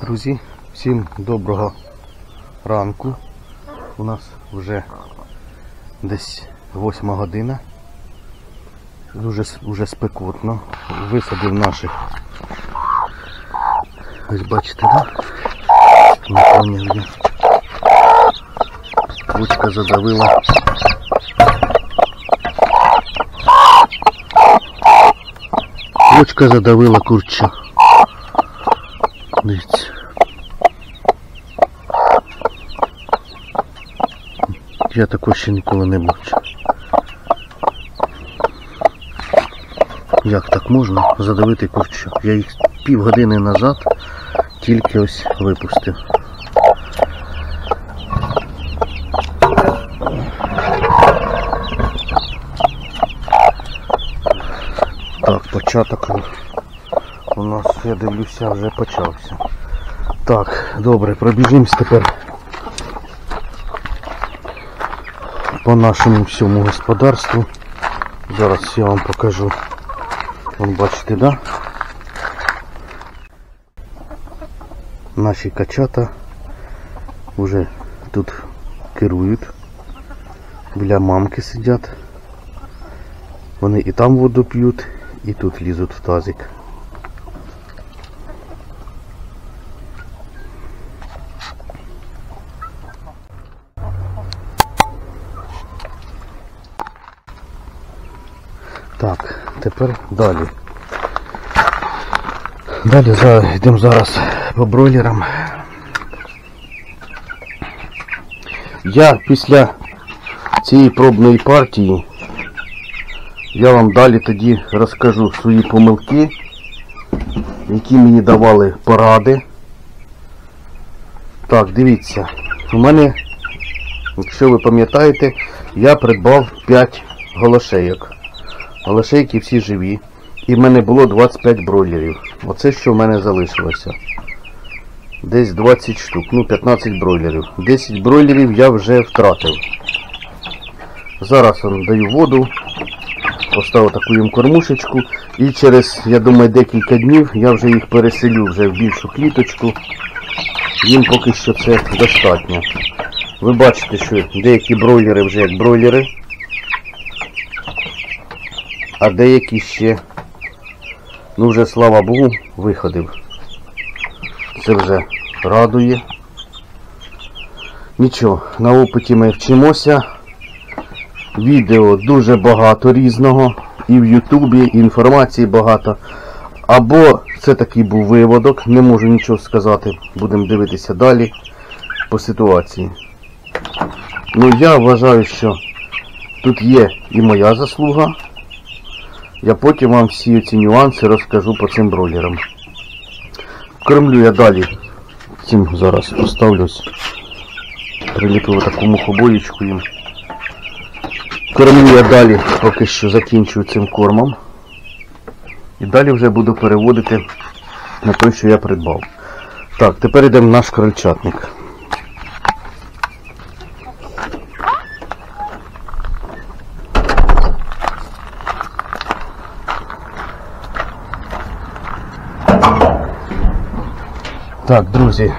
Друзі, всім доброго ранку. У нас вже десь 8 година. Дуже спекотно. Висадив наших. Ось бачите, да? Наповнення. Кучка задавила. Кучка задавила курча. Дивіться. Я такого ще ніколи не бачив. Як так можна задавити курча? Я їх півгодини назад тільки ось випустив. Так, початок у нас, я дивлюся, вже почався. Так, добре, пробіжимось тепер по нашому всьому господарству. Зараз я вам покажу. Вон бачите, да? Наші качата вже тут керують. Біля мамки сидять. Вони і там воду п'ють, і тут лізуть в тазик. Так, тепер далі. Далі йдемо зараз по бройлерам. Я після цієї пробної партії, я вам далі тоді розкажу свої помилки, які мені давали поради. Так, дивіться, у мене, якщо ви пам'ятаєте, я придбав 5 голошейок. Голошейки всі живі. І в мене було 25 бройлерів. Оце що в мене залишилося. Десь 20 штук, ну 15 бройлерів. 10 бройлерів я вже втратив. Зараз вам даю воду. Поставив таку їм кормушечку. І через, я думаю, декілька днів я вже їх переселю вже в більшу кліточку. Їм поки що це достатньо. Ви бачите, що деякі бройлери вже як бройлери. А деякі ще, ну вже, слава Богу, виходив. Це вже радує. Нічого, на опиті ми вчимося. Відео дуже багато різного. І в Ютубі, і інформації багато. Або це такий був виводок, не можу нічого сказати. Будемо дивитися далі по ситуації. Ну я вважаю, що тут є і моя заслуга. Я потім вам всі ці нюанси розкажу по цим бройлерам. Кормлю я далі. Цим зараз поставлюсь. Приліпив таку мухобоєчку їм. Кормлю я далі, поки що закінчую цим кормом. І далі вже буду переводити на той, що я придбав. Так, тепер йдемо в наш крольчатник. Так, друзі,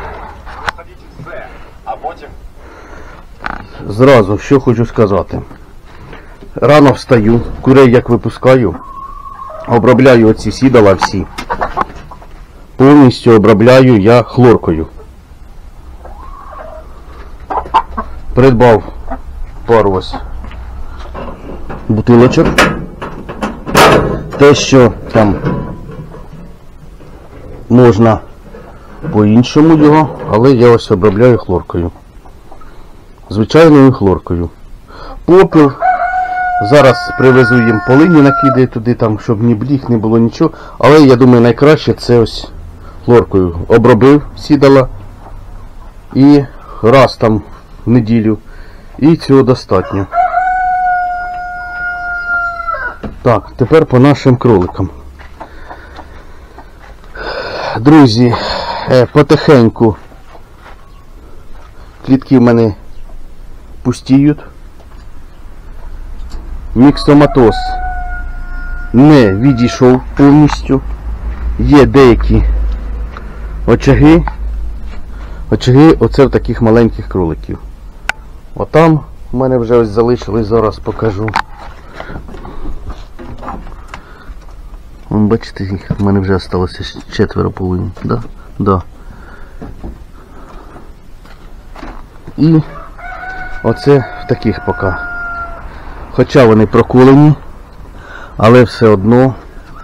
зразу що хочу сказати. Рано встаю, курей як випускаю, обробляю оці сідала всі. Повністю обробляю я хлоркою. Придбав пару ось бутилочок. Те, що там можна по-іншому його, але я ось обробляю хлоркою. Звичайною хлоркою. Попіл. Зараз привезу їм полині, накидаю туди, там, щоб ні бліх, не було нічого. Але я думаю, найкраще це ось хлоркою. Обробив сідала. І раз там в неділю. І цього достатньо. Так, тепер по нашим кроликам. Друзі, потихеньку клітки в мене пустіють. Міксоматоз не відійшов повністю. Є деякі очаги, Очаги оце в таких маленьких кроликів. Отам у мене вже ось залишились, зараз покажу. Вон, бачите, їх в мене вже залишилося 4 повинні. Да? Да. І оце в таких поки. Хоча вони проколені, але все одно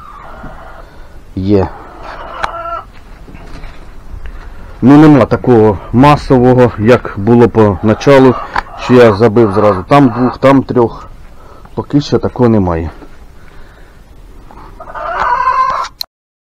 є. Ну нема такого масового, як було поначалу, що я забив зразу там 2, там 3. Поки що такого немає.